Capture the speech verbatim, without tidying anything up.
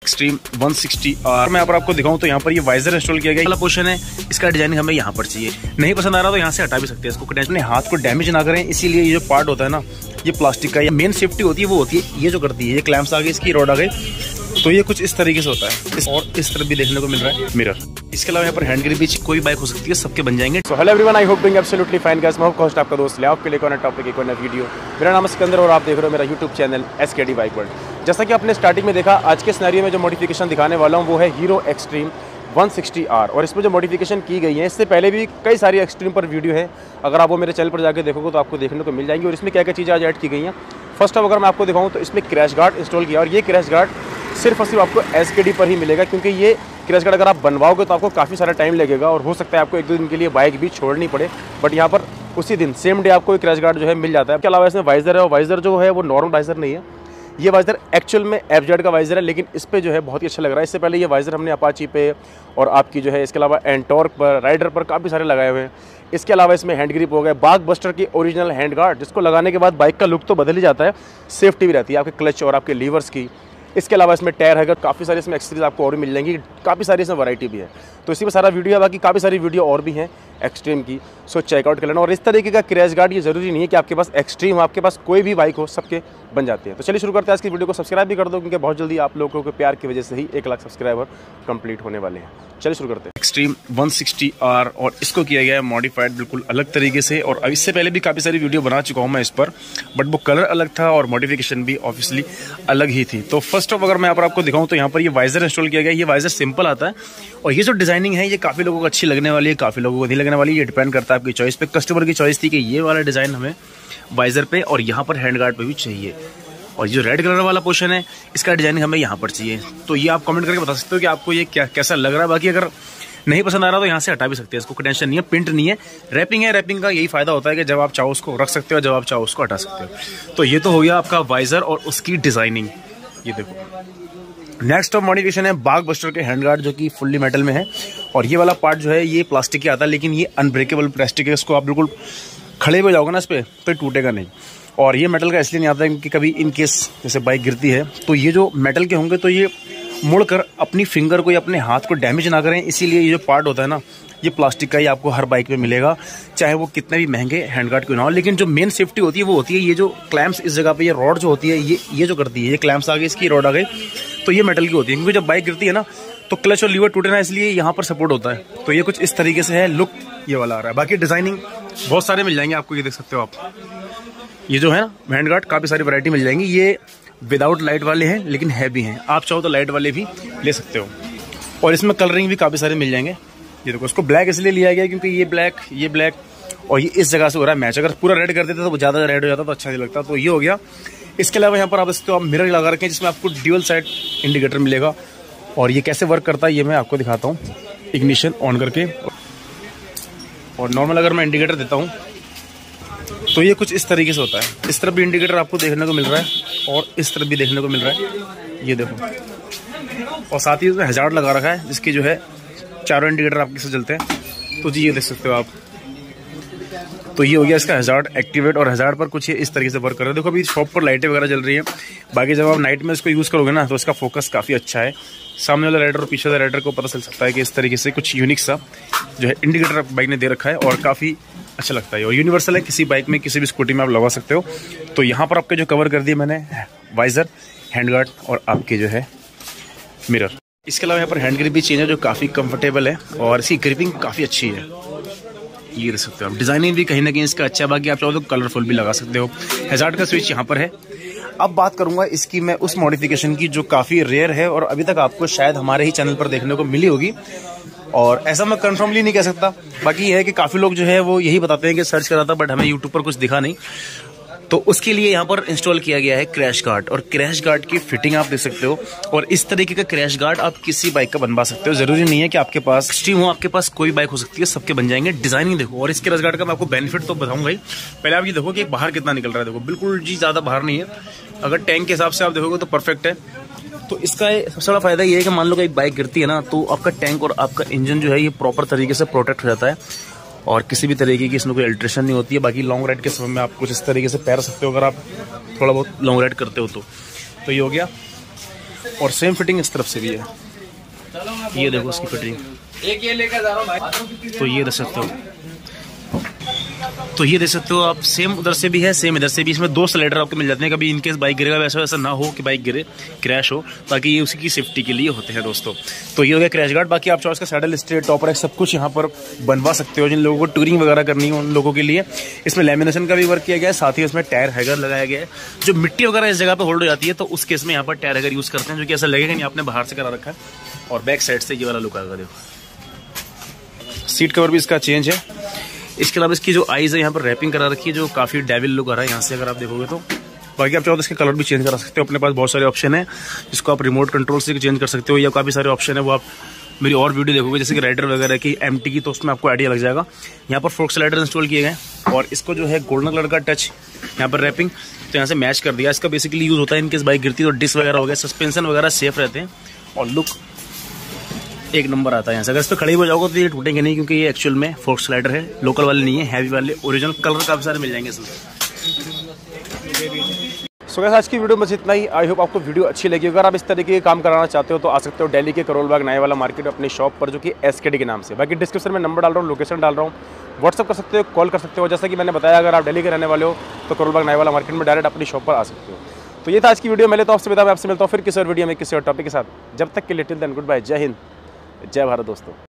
Extreme one sixty are मैं यहाँ पर आपको दिखाऊं तो यहाँ पर ये वाइजर इंस्टॉल किया गया वाला पोर्शन है। इसका डिजाइन हमें यहाँ पर चाहिए, नहीं पसंद आ रहा तो यहाँ से हटा भी सकते हैं इसको। अपने हाथ को डैमेज ना करें, इसीलिए ये जो पार्ट होता है ना, ये प्लास्टिक का, ये मेन सेफ्टी होती है वो होती है ये जो करती है, ये क्लैंप्स आ गई, इसकी रॉड आ गई, तो ये कुछ इस तरीके से होता है। इस, और इस तरफ भी देखने को मिल रहा है मिरर। इसके अलावा यहाँ पर हैंड ग्रिप भी कोई बाइक हो सकती है, सबके बन जाएंगे। So hello everyone, I hope doing absolutely fine guys. मैं होस्ट आपका दोस्त ले आपके लिए कौन टॉपिक एक नया वीडियो। मेरा नाम है सिकंदर और आप देख रहे हो मेरा YouTube channel SKD bike world. जैसा कि आपने स्टार्टिंग में देखा, आज के सिनेरियो में जो मॉडिफिकेशन दिखाने वाला हूँ वो है Hero Xtreme one sixty R. और इसमें जो मॉडिफिकेशन की गई है, इससे पहले भी कई सारी एक्सट्रीम पर वीडियो है, अगर आप वो मेरे चैनल पर जाकर देखोगे तो आपको देखने को मिल जाएंगी। और इसमें क्या क्या चीज़ें आज ऐड की गई हैं। फर्स्ट ऑफ अगर मैं आपको दिखाऊँ तो इसमें क्रैश गार्ड इंस्टॉल किया, और ये क्रैश गार्ड सिर्फ और सिर्फ आपको एसकेडी पर ही मिलेगा, क्योंकि ये क्रैश गार्ड अगर आप बनवाओगे तो आपको काफ़ी सारा टाइम लगेगा और हो सकता है आपको एक दो दिन के लिए बाइक भी छोड़नी पड़े। बट यहाँ पर उसी दिन सेम डे आपको क्रैश गार्ड जो है मिल जाता है। इसके अलावा इसमें वाइजर है, और वाइजर जो है वो नॉर्मल वाइजर नहीं है, ये वाइजर एक्चुअल में एफजेड का वाइजर है, लेकिन इस पे जो है बहुत ही अच्छा लग रहा है। इससे पहले ये वाइजर हमने अपाची पे और आपकी जो है इसके अलावा एंटॉर्क पर, राइडर पर काफ़ी सारे लगाए हुए हैं। इसके अलावा इसमें हैंड ग्रिप हो गए, बाग बस्टर की ओरिजिनल हैंड गार्ड, जिसको लगाने के बाद बाइक का लुक तो बदल ही जाता है, सेफ्टी भी रहती है आपके क्लच और आपके लीवर्स की। इसके अलावा इसमें टायर है, काफ़ी सारी इसमें एक्सेसरीज आपको और भी मिल जाएंगी, काफ़ी सारी इसमें वैरायटी भी है। तो इसी में सारा वीडियो है, बाकी काफ़ी सारी वीडियो और भी हैं एक्सट्रीम की, सो चेकआउट कर लेना। और इस तरीके का क्रैश गार्ड ये ज़रूरी नहीं है कि आपके पास एक्सट्रीम हो, आपके पास कोई भी बाइक हो, सबके बन जाते हैं। तो चलिए शुरू करते हैं। आज की वीडियो को सब्सक्राइब भी कर दो, क्योंकि बहुत जल्दी आप लोगों के प्यार की वजह से ही एक लाख सब्सक्राइबर कंप्लीट होने वाले हैं। चलिए शुरू करते हैं। एक्सट्रीम वन सिक्सटी आर, और इसको किया गया है मॉडिफाइड बिल्कुल अलग तरीके से। और इससे पहले भी काफ़ी सारी वीडियो बना चुका हूँ मैं इस पर, बट वो कलर अलग था और मॉडिफिकेशन भी ऑब्वियसली अलग ही थी। तो फर्स्ट ऑफ अगर मैं यहाँ पर आपको दिखाऊँ तो यहाँ पर ये वाइजर इंस्टॉल किया गया। ये वाइजर सिंपल आता है, और ये जो डिजाइनिंग है ये काफ़ी लोगों को अच्छी लगने वाली है, काफ़ी लोगों को नहीं लगने वाली है। ये डिपेंड करता है आपकी चॉइस पे। कस्टमर की चॉइस थी कि ये वाला डिज़ाइन हमें वाइजर पे और यहाँ पर हैंड गार्ड पे भी चाहिए, और जो रेड कलर वाला पोर्शन है इसका डिजाइनिंग हमें यहाँ पर चाहिए। तो ये आप कमेंट करके बता सकते हो कि आपको ये क्या कैसा लग रहा है। बाकी अगर नहीं पसंद आ रहा तो यहाँ से हटा भी सकते हैं इसको, टेंशन नहीं है। प्रिंट नहीं है, रैपिंग है। रैपिंग का यही फायदा होता है कि जब आप चाहो उसको रख सकते हो, जब आप चाहो उसको हटा सकते हो। तो ये तो हो गया आपका वाइजर और उसकी डिजाइनिंग। ये देखो, नेक्स्ट ऑफ मॉडिफिकेशन है बाग बस्टर के हैंड गार्ड, जो कि फुल्ली मेटल में है। और ये वाला पार्ट जो है ये प्लास्टिक के आता है, लेकिन ये अनब्रेकेबल प्लास्टिक है। इसको आप बिल्कुल खड़े हो जाओगे ना इस पर तो टूटेगा नहीं। और ये मेटल का इसलिए नहीं आता है क्योंकि कभी इन केस जैसे बाइक गिरती है तो ये जो मेटल के होंगे तो ये मुड़कर अपनी फिंगर को या अपने हाथ को डैमेज ना करें, इसीलिए ये जो पार्ट होता है ना, ये प्लास्टिक का ही आपको हर बाइक में मिलेगा, चाहे वो कितने भी महंगे हैंडगार्ड क्यों ना हो। लेकिन जो मेन सेफ्टी होती है वो होती है ये जो क्लैंप्स इस जगह पे, ये रॉड जो होती है, ये ये जो करती है, ये क्लैंप्स आ गई, इसकी रॉड आ गई, तो ये मेटल की होती है। क्योंकि जब बाइक गिरती है ना तो क्लच और लीवर टूटे ना, इसलिए यहाँ पर सपोर्ट होता है। तो ये कुछ इस तरीके से है, लुक ये वाला आ रहा है। बाकी डिजाइनिंग बहुत सारे मिल जाएंगे आपको, ये देख सकते हो आप। ये जो है ना हैंड गार्ड, काफ़ी सारी वैरायटी मिल जाएंगी। ये विदाउट लाइट वाले हैं लेकिन हैवी हैं, आप चाहो तो लाइट वाले भी ले सकते हो। और इसमें कलरिंग भी काफ़ी सारे मिल जाएंगे। ये देखो, इसको ब्लैक इसलिए लिया गया क्योंकि ये ब्लैक, ये ब्लैक और ये इस जगह से हो रहा है मैच। अगर पूरा रेड कर देते तो ज़्यादा रेड हो जाता तो अच्छा नहीं लगता। तो ये हो गया। इसके अलावा यहाँ पर आप इसको आप मिरर लगा रखें, जिसमें आपको ड्यूअल साइड इंडिकेटर मिलेगा। और ये कैसे वर्क करता है ये मैं आपको दिखाता हूँ, इग्निशन ऑन करके। और नॉर्मल अगर मैं इंडिकेटर देता हूँ तो ये कुछ इस तरीके से होता है। इस तरफ भी इंडिकेटर आपको देखने को मिल रहा है और इस तरफ भी देखने को मिल रहा है, ये देखो। और साथ ही इसमें हज़ार्ड लगा रखा है, जिसकी जो है चारों इंडिकेटर आपके से जलते हैं। तो जी ये देख सकते हो आप। तो ये हो गया इसका हज़ार्ड एक्टिवेट। और हज़ार्ड पर कुछ ये इस तरीके से वर्क कर रहा है। देखो अभी शॉप पर लाइटें वगैरह जल रही हैं। बाकी जब आप नाइट में इसको यूज़ करोगे ना तो इसका फोकस काफ़ी अच्छा है। सामने वाला राइडर और पीछे वाला राइडर को पता चल सकता है कि इस तरीके से कुछ यूनिक सा जो है इंडिकेटर बाइक ने दे रखा है, और काफ़ी अच्छा लगता है। और यूनिवर्सल है, किसी बाइक में किसी भी स्कूटी में आप लगा सकते हो। तो यहाँ पर आपके जो कवर कर दिए मैंने वाइजर, हैंडगार्ड और आपके जो है मिरर। इसके अलावा यहाँ पर हैंड ग्रिप भी चेंज है, जो काफ़ी कंफर्टेबल है और इसकी ग्रिपिंग काफ़ी अच्छी है। ये देख सकते हो आप। डिजाइनिंग भी कहीं ना कहीं इसका अच्छा है। बाकी आप चाहो तो कलरफुल भी लगा सकते हो। हैजार्ड का स्विच यहाँ पर है। अब बात करूंगा इसकी मैं उस मॉडिफिकेशन की जो काफ़ी रेयर है और अभी तक आपको शायद हमारे ही चैनल पर देखने को मिली होगी। और ऐसा मैं कंफर्मली नहीं कह सकता। बाकी यह है कि काफ़ी लोग जो है वो यही बताते हैं कि सर्च करा था, बट हमें यूट्यूब पर कुछ दिखा नहीं। तो उसके लिए यहाँ पर इंस्टॉल किया गया है क्रैश गार्ड। और क्रैश गार्ड की फिटिंग आप देख सकते हो। और इस तरीके का क्रैश गार्ड आप किसी बाइक का बनवा सकते हो। जरूरी नहीं है कि आपके पास एक्सट्रीम हो, आपके पास कोई बाइक हो सकती है, सबके बन जाएंगे। डिजाइनिंग देखो। और इस क्रैश गार्ड का मैं आपको बेनिफिट तो बताऊंगा ही। पहले आप ये देखो कि बाहर कितना निकल रहा है। देखो बिल्कुल जी ज़्यादा बाहर नहीं है। अगर टैंक के हिसाब से आप देखोगे तो परफेक्ट है। तो इसका सबसे बड़ा फायदा ये है कि मान लो कि एक बाइक गिरती है ना तो आपका टैंक और आपका इंजन जो है ये प्रॉपर तरीके से प्रोटेक्ट हो जाता है, और किसी भी तरीके की इसमें कोई अल्ट्रेशन नहीं होती है। बाकी लॉन्ग राइड के समय में आप कुछ इस तरीके से पैर सकते हो अगर आप थोड़ा बहुत लॉन्ग राइड करते हो तो। तो ये हो गया। और सेम फिटिंग इस तरफ से भी है, ये देखो इसकी फिटिंग। एक ये लेकर जा रहा हूँ भाई। तो ये देख सकते हो, तो ये देख सकते हो आप, सेम उधर से भी है सेम इधर से भी। इसमें दो स्लाइडर आपको मिल जाते हैं, कभी इनकेस बाइक गिरेगा वैसा वैसा ना हो कि बाइक गिरे क्रैश हो, ताकि ये उसी की सेफ्टी के लिए होते हैं दोस्तों। तो ये हो गया क्रैश गार्ड। बाकी आप चाहो इसका सैडल स्ट्रेट टॉपर है सब कुछ यहाँ पर बनवा सकते हो, जिन लोगों को टूरिंग वगैरह करनी हो उन लोगों के लिए। इसमें लेमिनेशन का भी वर्क किया गया है, साथ ही इसमें टायर हैगर लगाया गया है। जो मिट्टी वगैरह इस जगह पर होल्ड हो जाती है तो उस केस में यहाँ पर टायर हैगर यूज करते हैं, जो कि ऐसा लगेगा नहीं आपने बाहर से करा रखा है। और बैक साइड से ये वाला लुक आएगा, देखो सीट कवर भी इसका चेंज है। इसके अलावा इसकी जो आईज है यहाँ पर रैपिंग करा रखी है, जो काफी डेविल लुक आ रहा है यहाँ से अगर आप देखोगे तो। बाकी आप चाहो तो इसके कलर भी चेंज करा सकते हो, अपने पास बहुत सारे ऑप्शन है जिसको आप रिमोट कंट्रोल से चेंज कर सकते हो, या काफी सारे ऑप्शन है वो आप मेरी और वीडियो देखोगे जैसे कि राइडर वगैरह की एमटी की, तो उसमें आपको आइडिया लग जाएगा। यहाँ पर फोर्क स्लाइडर इंस्टॉल किए गए और इसको जो है गोल्डन कलर का टच यहाँ पर रैपिंग तो यहाँ से मैच कर दिया। इसका बेसिकली यूज होता है इनकेस बाइक गिरती है तो डिस्क वगैरह हो गया, सस्पेंशन वगैरह सेफ रहते हैं और लुक एक नंबर आता है यहाँ से। अगर इस पर खड़े हो जाओगे तो ये टूटेंगे नहीं, क्योंकि ये एक्चुअल में फोर्क स्लाइडर है, लोकल वाले नहीं है, हैवी वाले ओरिजिनल कलर काफी सारे मिल जाएंगे इसमें। सो गाइस आज की वीडियो में बस इतना ही। आई होप आपको वीडियो अच्छी लगी। अगर आप इस तरीके के काम कराना चाहते हो तो आ सकते हो दिल्ली के करोल बाग नया वाला मार्केट अपनी शॉप पर, जो कि एसकेडी के नाम से। बाकी डिस्क्रिप्शन में नंबर डाल रहा हूँ, लोकेशन डाल रहा हूँ, व्हाट्सअप कर सकते हो, कॉल कर सकते हो। जैसा कि मैंने बताया अगर आप दिल्ली के रहने वाले हो तो करोल बाग नया वाला मार्केट में डायरेक्ट अपनी शॉप पर आ सकते हो। तो ये था आज की वीडियो। मिले तो आपसे विदा, मैं आपसे मिलता हूँ फिर किसी और वीडियो में किसी और टॉपिक के साथ। जब तक के लिए टिल देन गुड बाय, जय हिंद, जय भारत दोस्तों।